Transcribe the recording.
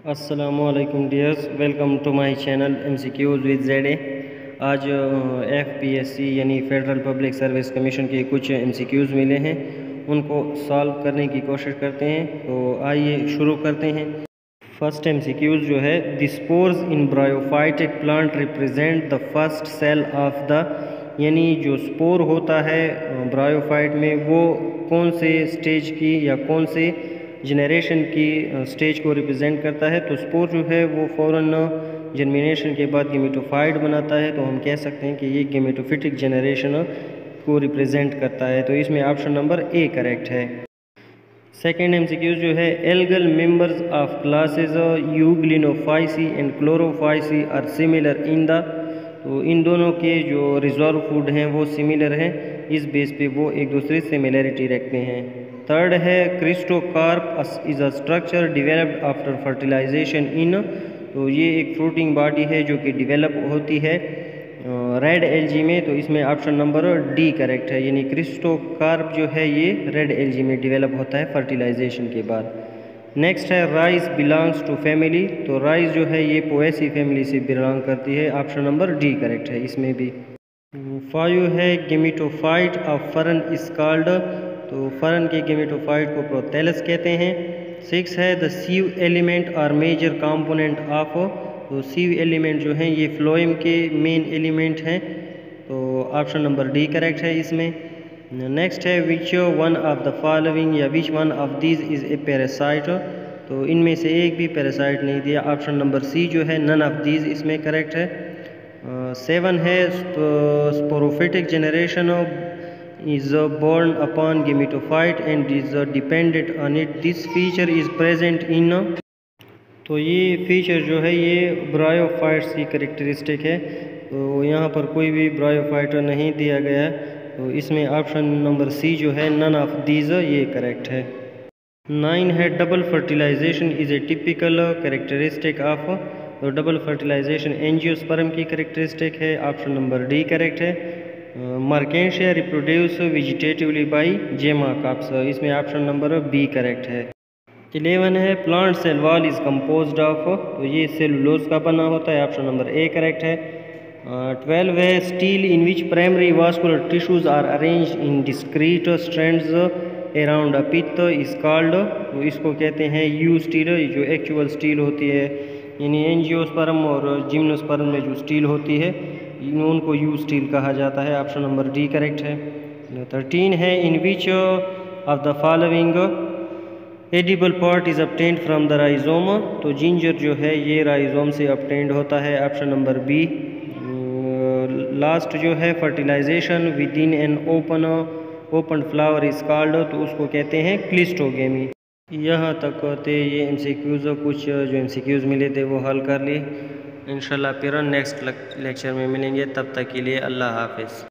अस्सलामुअलैकुम dears, welcome to my channel MCQs with ZA। आज FPSC यानी फेडरल पब्लिक सर्विस कमीशन के कुछ MCQs मिले हैं, उनको सॉल्व करने की कोशिश करते हैं। तो आइए शुरू करते हैं। फर्स्ट MCQs जो है, the spores in bryophytic plant represent the first cell of the, यानी जो स्पोर होता है ब्रायोफाइट में वो कौन से स्टेज की या कौन से जनरेशन की स्टेज को रिप्रेजेंट करता है। तो स्पोर जो है वो फ़ौरन जर्मिनेशन के बाद गेमेटोफाइट बनाता है, तो हम कह सकते हैं कि ये गेमेटोफिटिक जनरेशन को रिप्रेजेंट करता है। तो इसमें ऑप्शन नंबर ए करेक्ट है। सेकेंड MCQ जो है, algal members of classes euglenophyceae and chlorophyceae are similar in the, तो इन दोनों के जो रिजर्व फूड हैं वो सिमिलर हैं, इस बेस पे वो एक दूसरे से सिमिलरिटी रखते हैं। थर्ड है, cystocarp is a structure developed after fertilization in, तो ये एक फ्रूटिंग बॉडी है जो कि डिवेलप होती है रेड एल्गी में, तो इसमें ऑप्शन नंबर डी करेक्ट है, यानी क्रिस्टोकार्प जो है ये रेड एल्गी में डिवेलप होता है फर्टिलाइजेशन के बाद। नेक्स्ट है, राइस बिलोंग्स टू फैमिली, तो राइस जो है ये पोएसी फैमिली से बिलोंग करती है, ऑप्शन नंबर डी करेक्ट है इसमें भी। 5 है, gametophyte of fern is called, तो फरन के गेमेटोफाइट को प्रोथैलस कहते हैं। 6 है, the sieve element are major component of, तो सीव एलिमेंट जो हैं ये फ्लोएम के मेन एलिमेंट हैं, तो ऑप्शन नंबर डी करेक्ट है इसमें। नेक्स्ट है, which one of the following या which one of these is a parasite, तो इनमें से एक भी पैरासाइट नहीं दिया, ऑप्शन नंबर सी जो है नन ऑफ दीज इसमें करेक्ट है। 7 है, sporophytic generation is born upon gametophyte and is dependent on it. This feature is present in, तो ये फीचर जो है ये ब्रायोफाइट्स की करेक्टरिस्टिक है, तो यहाँ पर कोई भी ब्रायोफाइट नहीं दिया गया है, तो इसमें ऑप्शन नंबर सी जो है नन ऑफ दीज ये करेक्ट है। 9 है, double fertilization is a typical characteristic of, तो डबल फर्टिलाइजेशन एंजियोस्पर्म की करेक्टरिस्टिक है, ऑप्शन नंबर डी करेक्ट है। Marchantia reproduce vegetatively by gemma cups, इसमें ऑप्शन नंबर बी करेक्ट है। 11 है, plant cell wall is composed of, तो ये सेलुलोज का बना होता है, ऑप्शन नंबर ए करेक्ट है। 12 है, stele in which primary vascular tissues are arranged in discrete strands around a pith is called, तो इसको कहते हैं यू स्टील, जो एक्चुअल स्टील होती है, यानी एंजियोस्पर्म और जिम्नोस्पर्म में जो स्टील होती है उनको यू स्टील कहा जाता है, ऑप्शन नंबर डी करेक्ट है। 13 है, in which of the following edible part is obtained from the rhizome, तो जिंजर जो है ये राइजोम से ऑब्टेन्ड होता है, ऑप्शन नंबर बी। लास्ट जो है, fertilization within an open flower is called, तो उसको कहते हैं क्लिस्टोगेमी। यहाँ तक थे ये MCQs, कुछ जो MCQs मिले थे वो हल कर लिए। इंशाल्लाह फिर नेक्स्ट लेक्चर में मिलेंगे, तब तक के लिए अल्लाह हाफिज़।